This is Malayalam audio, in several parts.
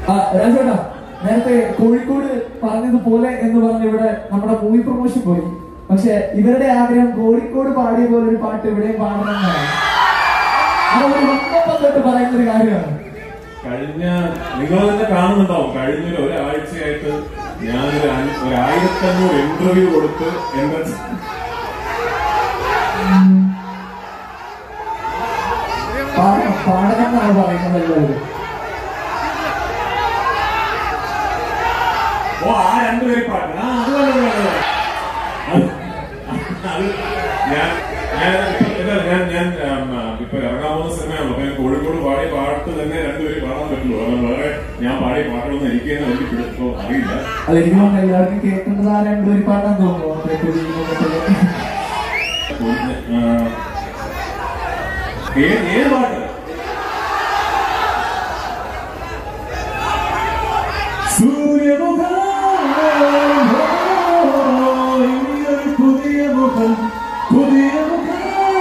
രാജേട്ടാ, നേരത്തെ കോഴിക്കോട് പറഞ്ഞതുപോലെ എന്ന് പറഞ്ഞ് ഇവിടെ നമ്മുടെ മൂവി പ്രൊമോഷൻ പോയി. പക്ഷെ ഇവരുടെ ആഗ്രഹം കോഴിക്കോട് പാടിയ പോലെ ഒരു പാട്ട് ഇവിടെയും പാടണമെന്നാണ്. അതൊരു വന്നപ്പം തൊട്ട് പറയുന്ന ഒരു കാര്യമാണ്. കഴിഞ്ഞ നിങ്ങൾ തന്നെ കാണുന്നുണ്ടാവും, കഴിഞ്ഞ ഒരാഴ്ചയായിട്ട് ഞാനൊരു 1500 ഇന്റർവ്യൂ കൊടുത്ത് എന്റെ പാടണമെന്നാണ് പറയുന്നത് എല്ലാവരും. ഓ, ആ രണ്ടുപേരും പാട്ട് ഞാൻ ഇപ്പൊ ഇറങ്ങാൻ പോകുന്ന സിനിമയാണല്ലോ. അപ്പൊ കോഴിക്കോട് പാടിയ പാട്ട് തന്നെ രണ്ടുപേരും പാടാൻ പറ്റുള്ളൂ. അത് വേറെ ഞാൻ പാടിയ പാട്ടുകളൊന്നും എനിക്ക് തന്നെ വലിയ പിടിച്ചോ അറിയില്ല. അതെനിക്ക് എല്ലാവർക്കും കേൾക്കേണ്ടത് ആ രണ്ടുപേരും പാടാൻ തോന്നുന്നു. ഏത് പാട്ട്? സൂര്യമുഖം പുതിയ മുഖം, പുതിയ മുഖം,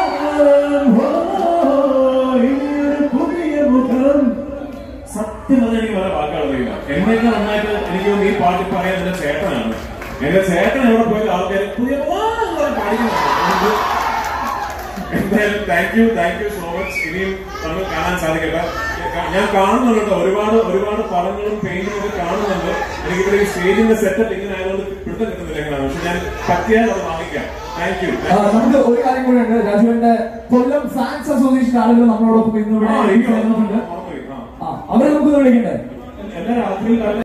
പുതിയ മുഖം. സത്യം പറഞ്ഞാൽ എനിക്ക് വേറെ വാക്കുകൾ അറിയില്ല. എന്നേക്കാൾ നന്നായിട്ട് എനിക്ക് ഈ പാട്ട് പറയാൻ എന്റെ ചേട്ടനാണ്. എന്റെ ചേട്ടൻ എവിടെ പോയത് ആൾക്കാർ പുതിയ പാടിക്കുന്നുണ്ട്. എന്തായാലും താങ്ക് യു സോ മച്ച്. ഇനിയും നമ്മൾ കാണാൻ സാധിക്കട്ടെ. ഞാൻ കാണുന്നുണ്ട് ഒരുപാട് പടങ്ങളും പെയിന്റിംഗ് ഒക്കെ കാണുന്നുണ്ട്. എനിക്കിവിടെ ഈ സ്റ്റേജിന്റെ സെറ്റപ്പ് ഇങ്ങനെ ആയതുകൊണ്ട് പിടുത്തം കിട്ടുന്നില്ല എങ്ങനെയാണ്. പക്ഷെ ഞാൻ പറ്റിയാൽ അത് വാങ്ങിക്കാം. Thank you. നമുക്ക് ഒരു കാര്യം കൂടെ ഉണ്ട്. രാജുവിന്റെ കൊല്ലം ഫാൻസ് അസോസിയേഷൻ ആളുകൾ നമ്മളോടൊപ്പം ഇന്ന് അവരെ നമുക്ക് വിളിക്കണ്ടേ? എല്ലാ രാത്രിയിൽ